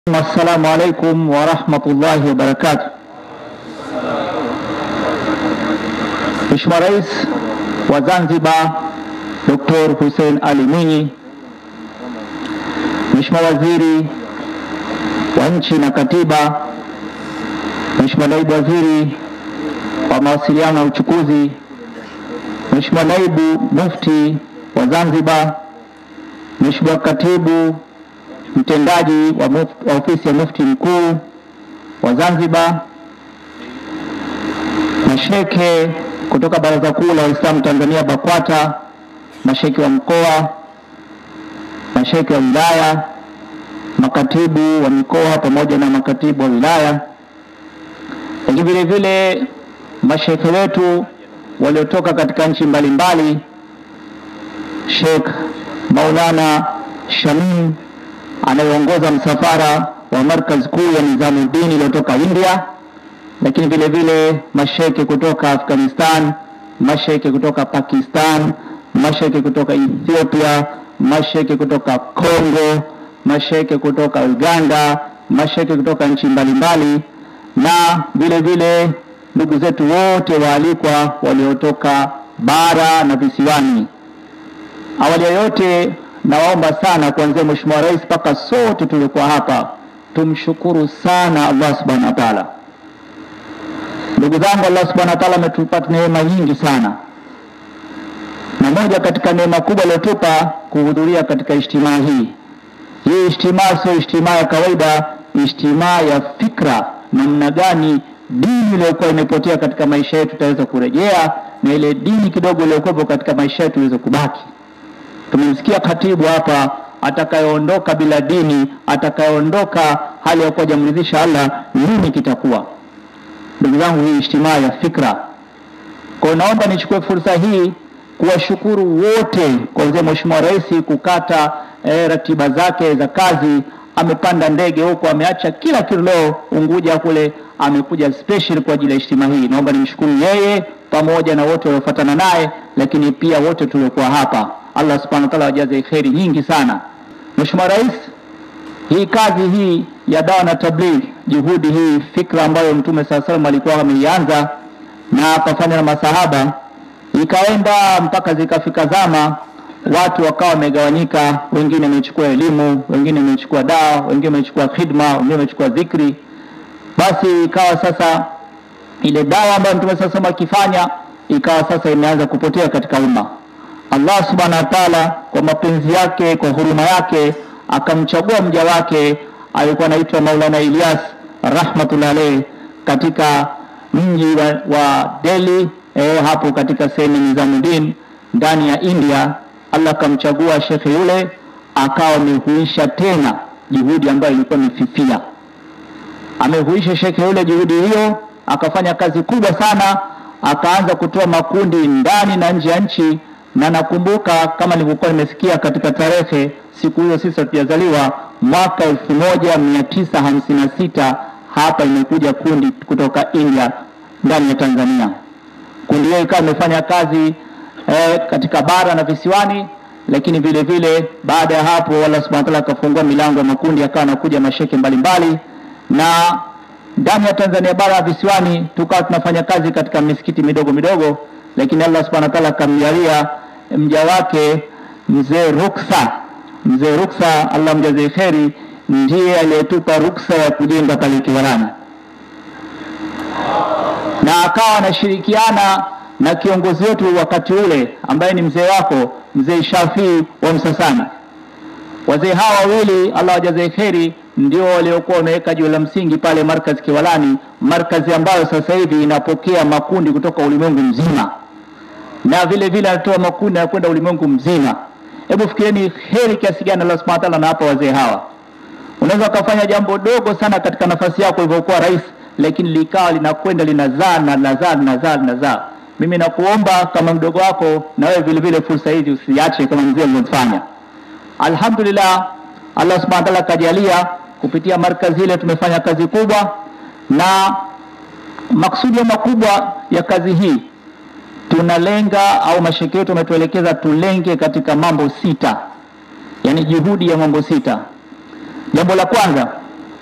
Assalamu alaikum wa rahmatullahi wa barakatuh. Mheshimiwa Rais wa Zanzibar Dr. Hussein Ali Mwinyi, Mheshimiwa Waziri wa Nchi na Katiba, Mheshimiwa Naibu Waziri wa Mawasiliano na Uchukuzi, Mheshimiwa Naibu Mufti wa Zanzibar, Mheshimiwa Katibu Mtendaji wa Ofisi ya Mufti Mkuu wa Zanzibar, mashekhe kutoka Baraza Kuu la Waislamu Tanzania BAKWATA, mashekhe wa mkoa, mashekhe wa wilaya, makatibu wa mikoa pamoja na makatibu wa wilaya, lakini vile vile mashekhe wetu waliotoka katika nchi mbalimbali, Sheikh Maulana Shamim anayeongoza msafara wa markaz kuu ya Nizamuddin iliyotoka India, lakini vile vile mashekhe kutoka Afghanistan, mashekhe kutoka Pakistan, mashekhe kutoka Ethiopia, mashekhe kutoka Kongo, mashekhe kutoka Uganda, mashekhe kutoka nchi mbalimbali, na vile vile ndugu zetu wote waalikwa waliotoka bara na visiwani. Awali ya yote naomba sana kuanzia Mheshimiwa Rais mpaka sote tulikuwa hapa tumshukuru sana Allah Subhanahu wa Ta'ala. Ndugu zangu, Allah Subhanahu wa Ta'ala ametupa neema nyingi sana, na moja katika neema kubwa aliyotupa kuhudhuria katika ijtimaa hii. Hii ijtimaa sio ijtimaa ya kawaida, ijtimaa ya fikra, namna gani dini iliyokuwa imepotea katika maisha yetu tutaweza kurejea, na ile dini kidogo iliyokuwa katika maisha yetu iweze kubaki. Tumemsikia katibu hapa, atakayeondoka bila dini, atakayeondoka hali ya kuwa jamridhisha Allah, nini kitakuwa? Ndugu zangu, hii ijtimaa ya fikra. Kwa naomba nichukue fursa hii kuwashukuru wote, kuanzia Mheshimiwa Rais kukata ratiba zake za kazi, amepanda ndege huko, ameacha kila kitu leo Unguja kule, amekuja special kwa ajili ya ijtimaa hii. Naomba nimshukuru yeye pamoja na wote waliofuatana naye, lakini pia wote tuliokuwa hapa. Allah Subhanahu wa Ta'ala wajaze kheri nyingi sana. Mheshimiwa Rais, hii kazi hii ya dawa na tabligh, juhudi hii, fikra ambayo Mtume SAW alikuwa ameianza na akafanya na masahaba, ikaenda mpaka zikafika zama watu wakawa wamegawanyika, wengine wamechukua elimu, wengine wamechukua dawa, wengine wamechukua khidma, wengine wamechukua dhikri. Basi ikawa sasa ile dawa ambayo Mtume SAW akifanya ikawa sasa imeanza kupotea katika umma. Allah Subhanahu wa Ta'ala kwa mapenzi yake, kwa huruma yake, akamchagua mja wake alikuwa anaitwa Maulana Ilyas rahmatullahi alayhi katika mji wa Delhi, hapo katika sehemu Nizamuddin ndani ya India. Allah akamchagua shekhe yule, akawa amehuisha tena juhudi ambayo ilikuwa imefifia. Amehuisha shekhe yule juhudi hiyo, akafanya kazi kubwa sana, akaanza kutoa makundi ndani na nje ya nchi. Na nakumbuka kama nilivyokuwa nimesikia katika tarehe, siku hiyo sisi hatujazaliwa, mwaka 1956 hapa imekuja kundi kutoka India ndani ya Tanzania. Kundi hilo ikawa imefanya kazi katika bara na visiwani, lakini vile vile baada ya hapo Allah Subhanahu wa Ta'ala akafungua milango ya makundi, akawa anakuja mashekhe mbalimbali, na ndani ya Tanzania bara na visiwani tukawa tunafanya kazi katika misikiti midogo midogo. Lakini Allah Subhanahu wa Ta'ala akamjalia mja wake Mzee Ruksa, Allah mjaze kheri, ndiye aliyetupa ruksa ya kujenga pale Kiwalani, na akawa anashirikiana na kiongozi wetu wakati ule ambaye ni mzee wako, Mzee Shafii wa Msasani. Wazee hawa wawili Allah wajaze kheri ndio waliokuwa wameweka jiwe la msingi pale markaz Kiwalani, markazi ambayo sasa hivi inapokea makundi kutoka ulimwengu mzima, na vile vile anatoa makundi ya kwenda ulimwengu mzima. Hebu fikirieni heri kiasi gani Allah Subhanahu wa Ta'ala anawapa wazee hawa. Unaweza kufanya jambo dogo sana katika nafasi yako ilivyokuwa rais, lakini likawa linakwenda linazaa. Mimi nakuomba kama mdogo wako, na wewe vile vile fursa hizi usiache kama mzee alivyofanya. Alhamdulillah, Allah Subhanahu wa Ta'ala kajalia kupitia markazi ile tumefanya kazi kubwa, na maksudi makubwa ya kazi hii tunalenga, au mashekhe yetu wametuelekeza tulenge katika mambo 6, yani juhudi ya mambo 6. Jambo la kwanza,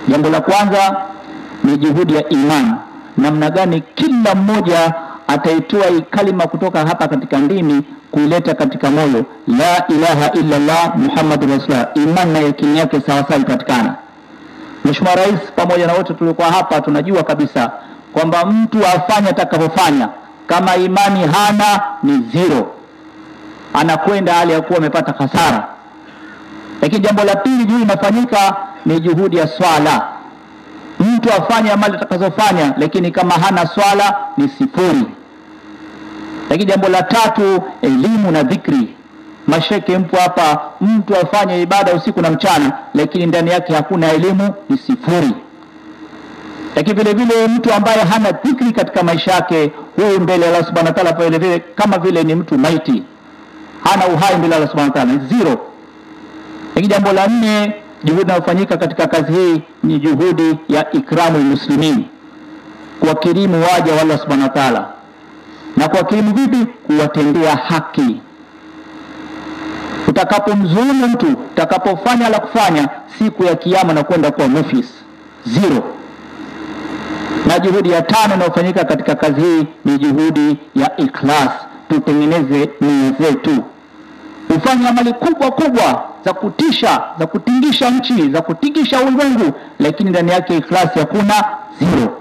Jambo la kwanza ni juhudi ya imani, namna gani kila mmoja ataitoa kalima kutoka hapa katika ndimi kuileta katika moyo, la ilaha illa Allah Muhammadur Rasulullah, imani na yakini yake sawa sawa ipatikana. Mheshimiwa Rais pamoja na wote tuliokuwa hapa tunajua kabisa kwamba mtu afanye atakapofanya, kama imani hana ni zero, anakwenda hali ya kuwa amepata hasara. Lakini jambo la pili juu inafanyika ni juhudi ya swala. Mtu afanye amali atakazofanya, lakini kama hana swala ni sifuri. Lakini jambo la tatu, elimu na dhikri. Masheke mpo hapa, mtu afanye ibada usiku na mchana, lakini ndani yake hakuna elimu ni sifuri. Lakini vile vile mtu ambaye hana dhikri katika maisha yake, huyu mbele ya Allah Subhanahu wa Ta'ala vile vile kama vile ni mtu maiti, hana uhai mbele ya Allah Subhanahu wa Ta'ala, zero. Lakini jambo la nne, juhudi inayofanyika katika kazi hii ni juhudi ya ikramul muslimin, kuwakirimu waja wa Allah Subhanahu wa Ta'ala. Na kuwakirimu vipi? Kuwatendea haki. Utakapomdhulumu mtu, utakapofanya la kufanya, siku ya kiyama na kwenda kuwa muflis, zero. Na juhudi ya tano inayofanyika katika kazi hii ni juhudi ya ikhlas, tutengeneze nia zetu. Ufanye amali kubwa kubwa za kutisha, za kutingisha nchi, za kutingisha ulimwengu, lakini ndani yake ikhlas hakuna, zero.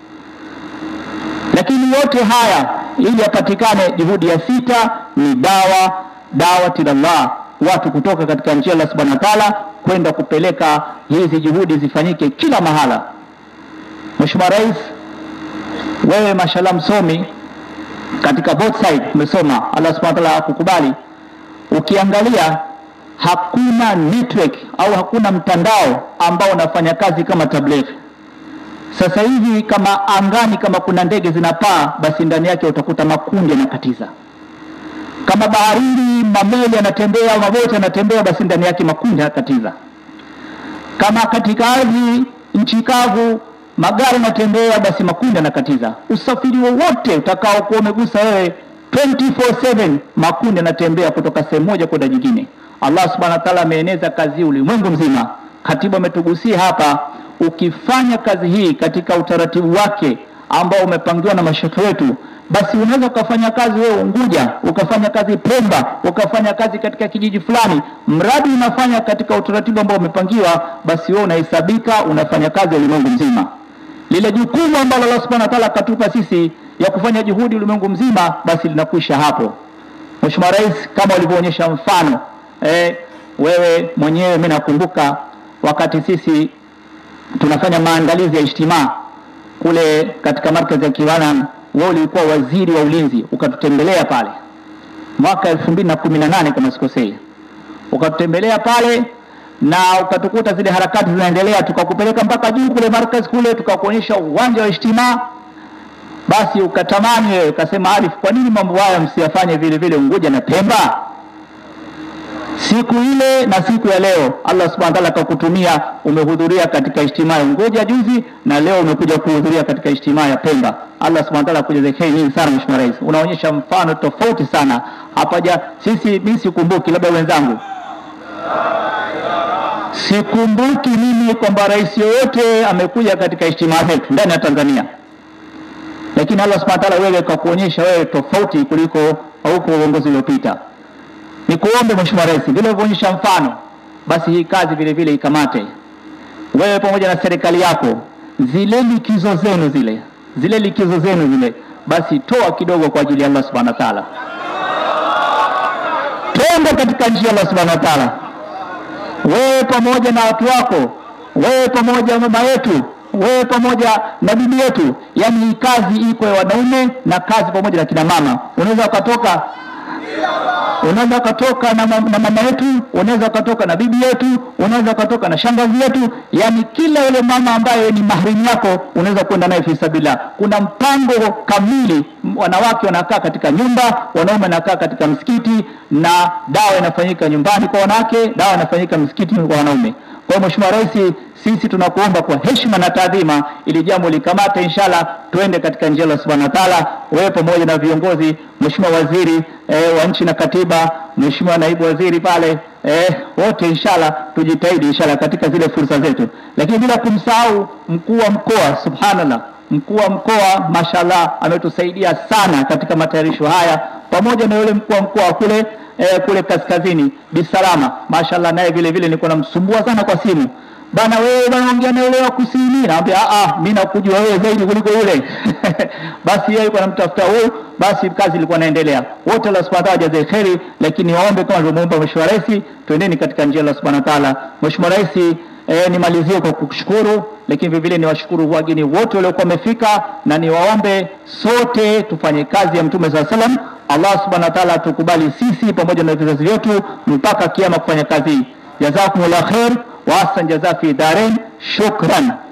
Lakini yote haya ili yapatikane, juhudi ya sita ni dawati Allah, watu kutoka katika njia ya Allah Subhanahu wa Ta'ala kwenda kupeleka hizi juhudi zifanyike kila mahala. Mheshimiwa Rais, wewe mashallah msomi katika both side, umesoma, Allah Subhanahu wa Ta'ala akukubali. Ukiangalia hakuna network au hakuna mtandao ambao unafanya kazi kama tabligh. Sasa hivi kama angani kama kuna ndege zinapaa, basi ndani yake utakuta makundi yanakatiza. Kama baharini mameli yanatembea, maboti yanatembea, basi ndani yake makundi yanakatiza. Kama katika ardhi nchi kavu magari yanatembea, basi makundi yanakatiza. Usafiri wowote utakao kuwa umegusa wewe 24/7 makundi yanatembea kutoka sehemu moja kwenda nyingine. Allah Subhanahu wa Ta'ala ameeneza kazi ulimwengu mzima. Katibu ametugusia hapa, ukifanya kazi hii katika utaratibu wake ambao umepangiwa na mashekhe wetu, basi unaweza kufanya kazi wewe Unguja, ukafanya kazi Pemba, ukafanya kazi katika kijiji fulani, mradi unafanya katika utaratibu ambao umepangiwa, basi wewe unahesabika unafanya kazi ulimwengu mzima. Lile jukumu ambalo Allah Subhanahu wa Ta'ala katupa sisi ya kufanya juhudi ulimwengu mzima, basi linakwisha hapo. Mheshimiwa Rais, kama ulivyoonyesha mfano, wewe mwenyewe, mimi nakumbuka wakati sisi tunafanya maandalizi ya ijtimaa kule katika markazi ya Kiwana, wewe ulikuwa waziri wa ulinzi, ukatutembelea pale mwaka 2018 kama sikosei. Ukatutembelea pale na ukatukuta zile harakati zinaendelea, tukakupeleka mpaka juu kule markazi kule, tukakuonyesha uwanja wa ijtimaa. Basi ukatamani wewe, ukasema Arif, kwa nini mambo haya msiyafanye vile vile Unguja na Pemba? Siku ile na siku ya leo Allah Subhanahu wa Ta'ala akakutumia, umehudhuria katika ijtimaa ya Unguja juzi, na leo umekuja kuhudhuria katika ijtimaa ya Pemba. Allah Subhanahu wa Ta'ala akujaze kheri sana Mheshimiwa Rais. Unaonyesha mfano tofauti sana. Hapaja mimi sikumbuki, labda wenzangu, sikumbuki mimi kwamba rais yoyote amekuja katika ijtimaa zetu ndani ya Tanzania. Lakini Allah Subhanahu wa Ta'ala wewe akakuonyesha wewe tofauti kuliko huko uongozi uliopita. Nikuombe Mheshimiwa Rais, vile unaonyesha mfano, basi hii kazi vile vile ikamate. Wewe pamoja na serikali yako, zile likizo zenu zile, basi toa kidogo kwa ajili ya Allah Subhanahu wa Ta'ala. Twende katika njia ya Allah Subhanahu wa Ta'ala. Wewe pamoja na watu wako, wewe pamoja na mama yetu, wewe pamoja na bibi yetu, yani kazi iko ya wanaume na kazi pamoja na kina mama. Unaweza ukatoka na mama yetu, unaweza ukatoka na bibi yetu, unaweza ukatoka na shangazi yetu, yani kila yule mama ambaye ni maharimu yako unaweza kwenda naye fi sabilillah. Kuna mpango kamili, wanawake wanakaa katika nyumba, wanaume wanakaa katika msikiti, na dawa inafanyika nyumbani kwa wanawake, dawa inafanyika msikitini kwa wanaume. Kwa Mheshimiwa Rais, sisi tunakuomba kwa heshima na taadhima, ili jambo likamate inshallah, tuende katika njia ya Subhanahu wa Ta'ala. Wewe pamoja na viongozi, Mheshimiwa Waziri wa Nchi na Katiba, Mheshimiwa Naibu Waziri pale, wote inshallah tujitahidi inshallah katika zile fursa zetu, lakini bila kumsahau mkuu wa mkoa. Subhanallah, mkuu wa mkoa mashallah ametusaidia sana katika matayarisho haya, pamoja na yule mkuu wa mkoa kule kaskazini Bisalama, mashallah naye vile vile niko namsumbua sana kwa simu, bana wewe bana ongea na yule wa kusini, naambia mimi nakujua wewe zaidi kuliko yule basi yeye alikuwa anamtafuta huyo, basi kazi ilikuwa inaendelea. Wote Allah Subhanahu wa ta'ala jazae kheri, lakini waombe kama alivyomuomba Mheshimiwa Rais, twendeni katika njia ya Allah Subhanahu wa ta'ala. Mheshimiwa Rais, nimalizie kwa kukushukuru, lakini vile vile niwashukuru wageni wote waliokuwa wamefika, na niwaombe sote tufanye kazi ya Mtume sallallahu alaihi wasallam. Allah Subhanahu wa ta'ala tukubali sisi pamoja na vizazi vyetu mpaka kiyama kufanya kazi hii. Jazakumullahu khair wa ahsan jazaa fi darain. Shukran.